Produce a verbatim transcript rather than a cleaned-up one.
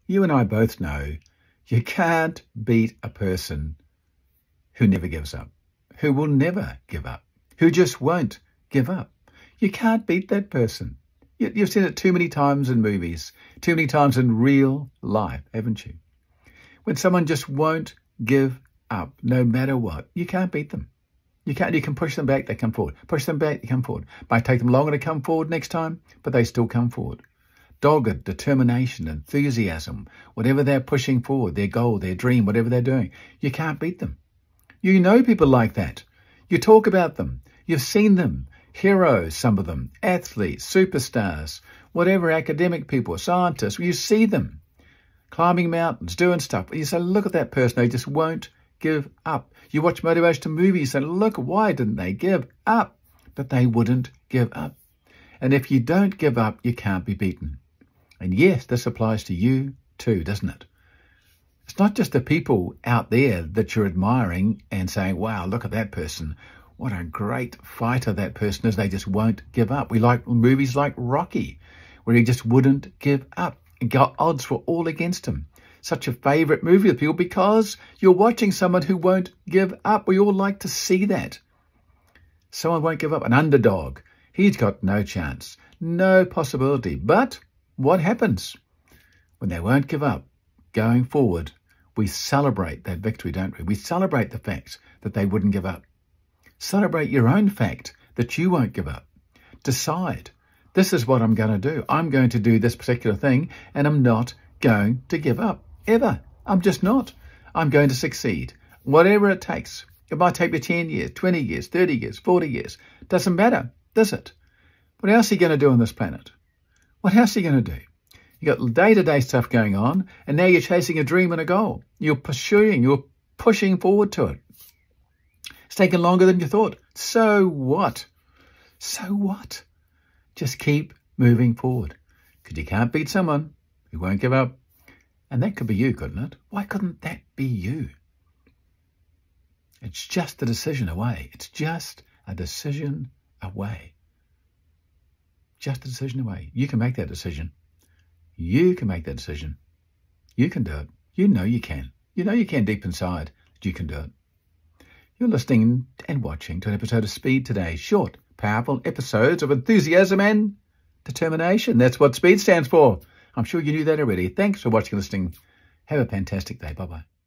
You and I both know you can't beat a person who never gives up, who will never give up, who just won't give up. You can't beat that person. You've seen it too many times in movies, too many times in real life, haven't you? When someone just won't give up, no matter what, you can't beat them. You can't. You can push them back, they come forward. Push them back, they come forward. Might take them longer to come forward next time, but they still come forward. Dogged determination, enthusiasm, whatever they're pushing forward, their goal, their dream, whatever they're doing, you can't beat them. You know people like that. You talk about them. You've seen them. Heroes, some of them, athletes, superstars, whatever, academic people, scientists. You see them climbing mountains, doing stuff. You say, look at that person. They just won't give up. You watch motivational movies. You say, look, why didn't they give up? But they wouldn't give up. And if you don't give up, you can't be beaten. And yes, this applies to you too, doesn't it? It's not just the people out there that you're admiring and saying, wow, look at that person. What a great fighter that person is. They just won't give up. We like movies like Rocky, where he just wouldn't give up. Odds were all against him. Such a favourite movie with people because you're watching someone who won't give up. We all like to see that. Someone won't give up. An underdog. He's got no chance, no possibility. But what happens when they won't give up? Going forward, we celebrate that victory, don't we? We celebrate the fact that they wouldn't give up. Celebrate your own fact that you won't give up. Decide, this is what I'm going to do. I'm going to do this particular thing, and I'm not going to give up, ever. I'm just not. I'm going to succeed, whatever it takes. It might take me ten years, twenty years, thirty years, forty years. Doesn't matter, does it? What else are you going to do on this planet? What else are you going to do? You got day-to-day stuff going on, and now you're chasing a dream and a goal. You're pursuing, you're pushing forward to it. It's taken longer than you thought. So what? So what? Just keep moving forward. Because you can't beat someone who won't give up. And that could be you, couldn't it? Why couldn't that be you? It's just a decision away. It's just a decision away. Just a decision away. You can make that decision. You can make that decision. You can do it. You know you can. You know you can deep inside that you can do it. You're listening and watching to an episode of Speed Today. Short, powerful episodes of enthusiasm and determination. That's what Speed stands for. I'm sure you knew that already. Thanks for watching and listening. Have a fantastic day. Bye-bye.